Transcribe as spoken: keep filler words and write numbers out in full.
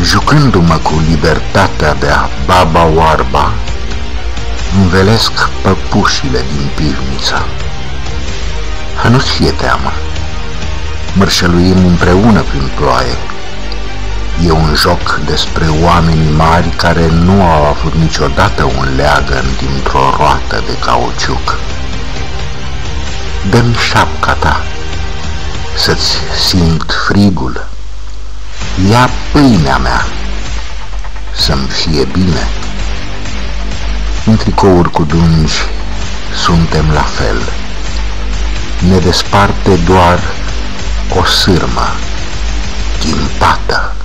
Jucându-mă cu libertatea de-a baba oarba, învelesc păpușile din pivniță. Nu-ți fie teamă, mărșăluim împreună prin ploaie. E un joc despre oameni mari care nu au avut niciodată un leagăn dintr-o roată de cauciuc. Dă-mi șapca ta să-ți simt frigul, ia pâinea mea să-mi fie bine. În tricouri cu dungi suntem la fel, ne desparte doar o sârmă ghimpată.